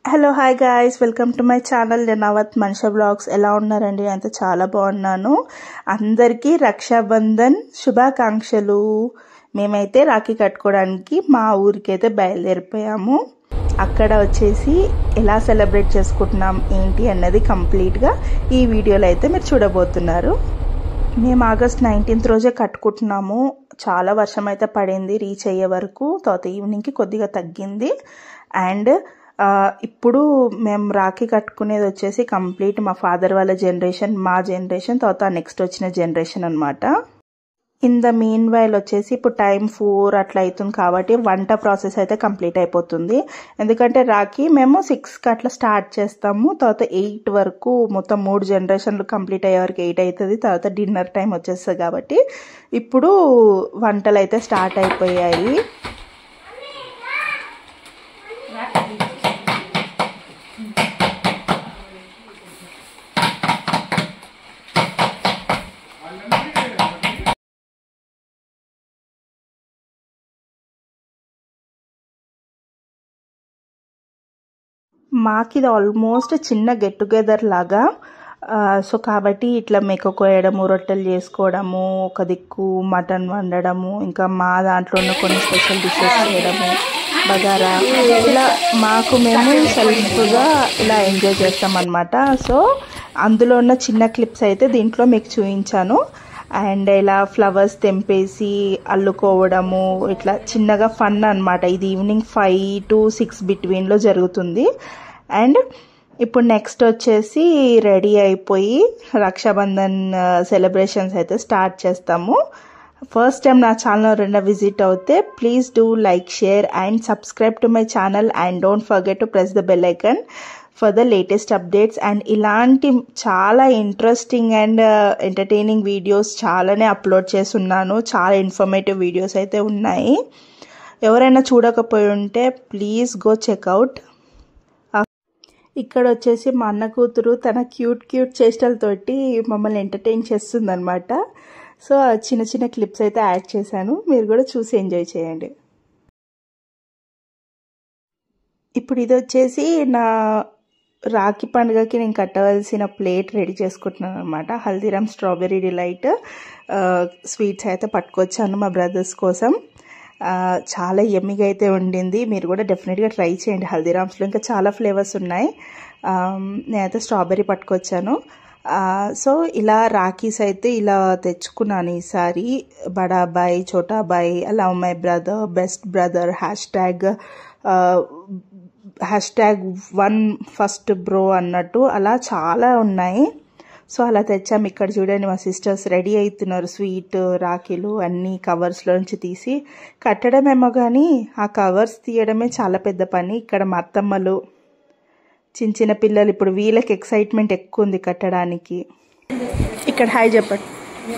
Hello hi guys, welcome to my channel Janavath Manisha blogs. ఎలా ఉన్నారండి? అంత చాలా బాగున్నాను. అందరికీ రక్షాబంధన్ శుభాకాంక్షలు. మేమైతే రాఖీ కట్టుకోవడానికి మా ఊరికైతే బయలుదేరిపోయాము. అక్కడ వచ్చేసి ఎలా సెలబ్రేట్ చేసుకుంటున్నాం ఏంటి అన్నది కంప్లీట్గా ఈ వీడియోలో అయితే మీరు చూడబోతున్నారు. మేము ఆగస్ట్ 19th రోజే కట్టుకుంటున్నాము. చాలా వర్షం అయితే పడింది రీచ్ అయ్యే వరకు. తర్వాత ఈవినింగ్కి కొద్దిగా తగ్గింది. అండ్ ఇప్పుడు మేము రాఖీ కట్టుకునేది వచ్చేసి కంప్లీట్ మా ఫాదర్ వాళ్ళ జనరేషన్, మా జనరేషన్, తర్వాత నెక్స్ట్ వచ్చిన జనరేషన్ అనమాట. ఇన్ ద మీన్ వైల్ వచ్చేసి ఇప్పుడు టైం 4 అట్లా అవుతుంది కాబట్టి వంట ప్రాసెస్ అయితే కంప్లీట్ అయిపోతుంది. ఎందుకంటే రాఖీ మేము 6కి అట్లా స్టార్ట్ చేస్తాము. తర్వాత 8 వరకు మొత్తం 3 జనరేషన్లు కంప్లీట్ అయ్యే వరకు 8 అవుతుంది. తర్వాత డిన్నర్ టైం వచ్చేస్తుంది కాబట్టి ఇప్పుడు వంటలు అయితే స్టార్ట్ అయిపోయాయి. మాకు ఇది ఆల్మోస్ట్ చిన్న గెట్ టుగెదర్ లాగా. సో కాబట్టి ఇట్లా మెక్క కోయడము, రొట్టెలు చేసుకోవడము, ఒక దిక్కు మటన్ వండడము, ఇంకా మా దాంట్లో ఉన్న కొన్ని స్పెషల్ డిషెస్ చేయడము, బగారా, ఇలా మేము సెల్ఫ్గా ఇలా ఎంజాయ్ చేస్తాం అన్నమాట. సో అందులో ఉన్న చిన్న క్లిప్స్ అయితే దీంట్లో మీకు చూపించాను. అండ్ ఇలా ఫ్లవర్స్ తెంపేసి అల్లుకోవడము, ఇట్లా చిన్నగా ఫన్ అనమాట. ఇది ఈవినింగ్ 5 to 6 బిట్వీన్లో జరుగుతుంది. అండ్ ఇప్పుడు నెక్స్ట్ వచ్చేసి రెడీ అయిపోయి రక్షాబంధన్ సెలబ్రేషన్స్ అయితే స్టార్ట్ చేస్తాము. ఫస్ట్ టైం నా ఛానల్ ఎవరైనా విజిట్ అవుతే please do like, share and subscribe to my channel and don't forget to press the bell icon for the latest updates. And ఇలాంటి చాలా ఇంట్రెస్టింగ్ అండ్ ఎంటర్టైనింగ్ వీడియోస్ చాలానే upload చేస్తున్నాను. చాలా informative videos అయితే ఉన్నాయి. ఎవరైనా చూడకపోయి ఉంటే ప్లీజ్ గో చెక్అవుట్. ఇక్కడ వచ్చేసి మా అన్న కూతురు తన క్యూట్ చేష్టలతోటి మమ్మల్ని ఎంటర్టైన్ చేస్తుంది అనమాట. సో చిన్న చిన్న క్లిప్స్ అయితే యాడ్ చేశాను, మీరు కూడా చూసి ఎంజాయ్ చేయండి. ఇప్పుడు ఇది వచ్చేసి నా రాఖీ పండుగకి నేను కట్టవలసిన ప్లేట్ రెడీ చేసుకుంటున్నాను అనమాట. హల్దీరామ్ స్ట్రాబెర్రీ డిలైట్ స్వీట్స్ అయితే పట్టుకొచ్చాను మా బ్రదర్స్ కోసం. చాలా యమ్మీగా అయితే ఉండింది. మీరు కూడా డెఫినెట్గా ట్రై చేయండి. హల్దీరామ్స్లో ఇంకా చాలా ఫ్లేవర్స్ ఉన్నాయి. నేనైతే స్ట్రాబెర్రీ పట్టుకొచ్చాను. సో ఇలా రాఖీస్ అయితే ఇలా తెచ్చుకున్నాను ఈసారి. బడా బాయ్, చోటా boy, love my brother, best brother, #1 first bro అన్నట్టు అలా చాలా ఉన్నాయి. సో అలా తెచ్చాము. ఇక్కడ చూడండి మా సిస్టర్స్ రెడీ అవుతున్నారు. స్వీట్ రాఖీలు అన్నీ కవర్స్లోంచి తీసి కట్టడమేమో కానీ ఆ కవర్స్ తీయడమే చాలా పెద్ద పని. ఇక్కడ మా అత్తమ్మలు, చిన్న పిల్లలు, ఇప్పుడు వీళ్ళకి ఎక్సైట్మెంట్ ఎక్కువ ఉంది కట్టడానికి. ఇక్కడ హాయ్ చెప్పండి.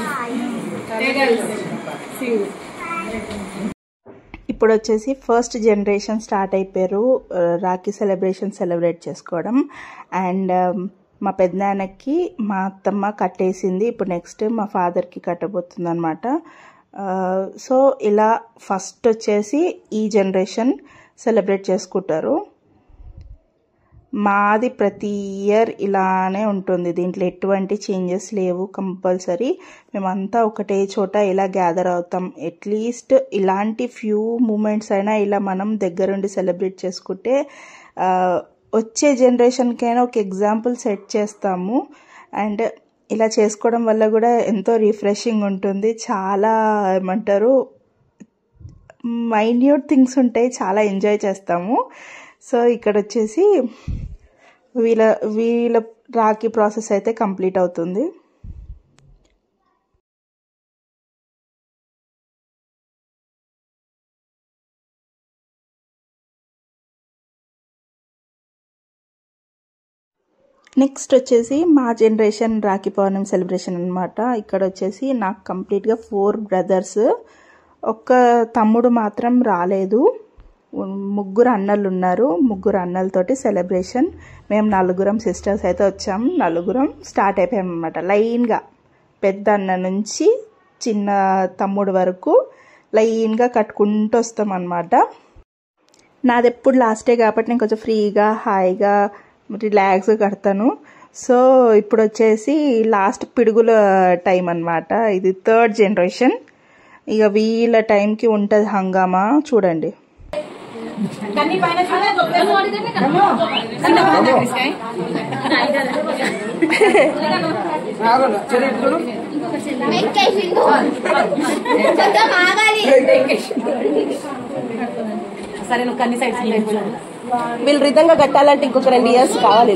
ఇప్పుడు వచ్చేసి ఫస్ట్ జనరేషన్ స్టార్ట్ అయిపోయారు రాఖీ సెలబ్రేట్ చేసుకోవడం. అండ్ మా పెద్దనాన్నకి మా అత్తమ్మ కట్టేసింది. ఇప్పుడు నెక్స్ట్ మా ఫాదర్కి కట్టబోతుంది అనమాట. సో ఇలా ఫస్ట్ వచ్చేసి ఈ జనరేషన్ సెలబ్రేట్ చేసుకుంటారు. మాది ప్రతి ఇయర్ ఇలానే ఉంటుంది. దీంట్లో ఎటువంటి చేంజెస్ లేవు. కంపల్సరీ మేమంతా ఒకటే చోట ఇలా గ్యాదర్ అవుతాం. అట్లీస్ట్ ఇలాంటి ఫ్యూ మూమెంట్స్ అయినా ఇలా మనం దగ్గరుండి సెలబ్రేట్ చేసుకుంటే వచ్చే జనరేషన్కైనా ఒక ఎగ్జాంపుల్ సెట్ చేస్తాము. అండ్ ఇలా చేసుకోవడం వల్ల కూడా ఎంతో రిఫ్రెషింగ్ ఉంటుంది. చాలా ఏమంటారు మైన్యూట్ థింగ్స్ ఉంటాయి, చాలా ఎంజాయ్ చేస్తాము. సో ఇక్కడ వచ్చేసి వీళ్ళ రాఖీ ప్రాసెస్ అయితే కంప్లీట్ అవుతుంది. నెక్స్ట్ వచ్చేసి మా జనరేషన్ రాఖీ పౌర్ణమి సెలబ్రేషన్ అనమాట. ఇక్కడ వచ్చేసి నాకు కంప్లీట్గా 4 బ్రదర్స్, ఒక్క తమ్ముడు మాత్రం రాలేదు. 3 అన్నలు ఉన్నారు. 3 అన్నలతోటి సెలబ్రేషన్. మేము 4 సిస్టర్స్ అయితే వచ్చాము. 4 స్టార్ట్ అయిపోయాం అనమాట. లైన్గా పెద్ద అన్న నుంచి చిన్న తమ్ముడు వరకు లైన్గా కట్టుకుంటూ వస్తాం అన్నమాట. నాది ఎప్పుడు లాస్టే కాబట్టి నేను కొంచెం ఫ్రీగా హాయిగా రిలాక్స్గా కడతాను. సో ఇప్పుడు వచ్చేసి లాస్ట్ పిడుగుల టైం అన్నమాట. ఇది 3rd జనరేషన్. ఇక వీళ్ళ టైంకి ఉంటుంది హంగామా. చూడండి. సరే నువ్వు కన్ని సైడ్స్ వీళ్ళు రిధంగా కట్టాలంటే ఇంకొక 2 years కావాలి.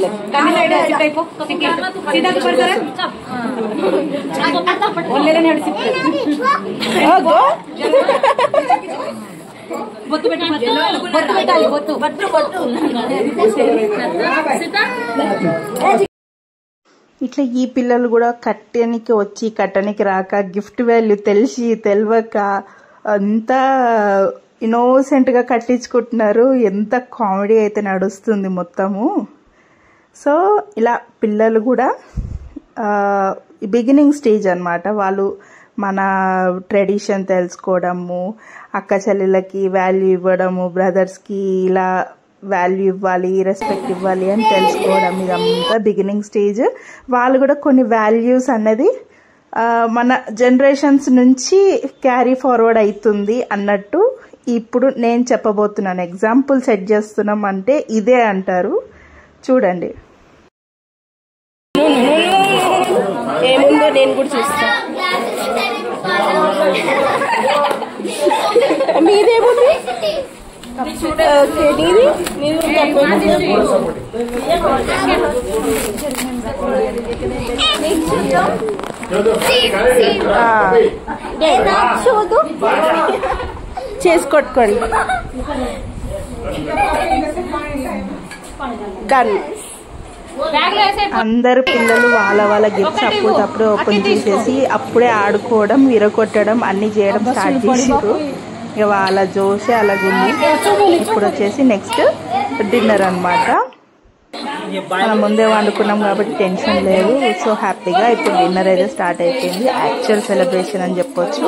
ఇట్లా ఈ పిల్లలు కూడా కట్టనికి వచ్చి కట్టనికి రాక గిఫ్ట్ వాల్యూ తెలిసి తెలియక అంతా ఇన్నోసెంట్గా కట్టించుకుంటున్నారు. ఎంత కామెడీ అయితే నడుస్తుంది మొత్తము. సో ఇలా పిల్లలు కూడా బిగినింగ్ స్టేజ్ అన్నమాట. వాళ్ళు మన ట్రెడిషన్ తెలుసుకోవడము, అక్క చెల్లెళ్ళకి వాల్యూ ఇవ్వడము, బ్రదర్స్కి ఇలా వాల్యూ ఇవ్వాలి, రెస్పెక్ట్ ఇవ్వాలి అని తెలుసుకోవడం, ఇదంతా బిగినింగ్ స్టేజ్. వాళ్ళు కూడా కొన్ని వాల్యూస్ అన్నది మన జనరేషన్స్ నుంచి క్యారీ ఫార్వర్డ్ అవుతుంది అన్నట్టు ఇప్పుడు నేను చెప్పబోతున్నాను. ఎగ్జాంపుల్ సెట్ చేస్తున్నాం అంటే ఇదే అంటారు. చూడండి. ఏముందో నేను కూడా చూస్తా. మీదేముంది? చూడు చేసి కొట్టుకోండి. గన్ అందరు పిల్లలు వాళ్ళ గిఫ్ట్స్ అప్పుడు ఓపెన్ చేసేసి అప్పుడే ఆడుకోవడం, విరగొట్టడం అన్ని చేయడం స్టార్ట్ చేసారు. ఇక వాళ్ళ జోషే అలాగుంది. ఇప్పుడు వచ్చేసి నెక్స్ట్ డిన్నర్ అన్నమాట. మనం ముందే వండుకున్నాం కాబట్టి టెన్షన్ లేదు. సో హ్యాపీగా ఇప్పుడు డిన్నర్ అయితే స్టార్ట్ అయిపోయింది. యాక్చువల్ సెలబ్రేషన్ అని చెప్పొచ్చు.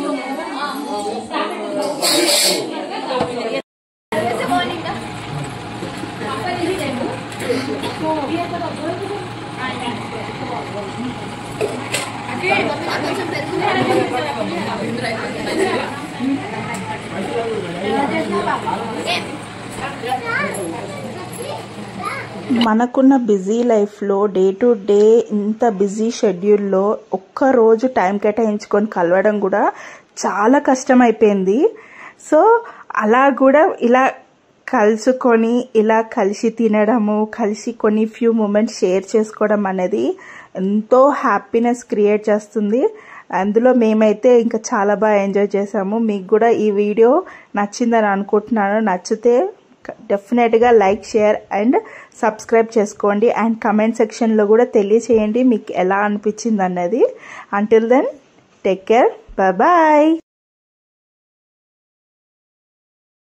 మనకున్న బిజీ లైఫ్లో డే టు డే ఇంత బిజీ షెడ్యూల్లో ఒక్కరోజు టైం కేటాయించుకొని కలవడం కూడా చాలా కష్టం అయిపోయింది. సో అలా కూడా ఇలా కలుసుకొని ఇలా కలిసి తినడము, కలిసి కొన్ని ఫ్యూ మూమెంట్స్ షేర్ చేసుకోవడం అనేది ఎంతో హ్యాపీనెస్ క్రియేట్ చేస్తుంది. అందులో మేమైతే ఇంకా చాలా బాగా ఎంజాయ్ చేసాము. మీకు కూడా ఈ వీడియో నచ్చిందని అనుకుంటున్నాను. నచ్చితే డెఫినెట్గా లైక్, షేర్ అండ్ సబ్స్క్రైబ్ చేసుకోండి. అండ్ కమెంట్ సెక్షన్లో కూడా తెలియచేయండి మీకు ఎలా అనిపించింది అన్నది. Until then take care, bye bye.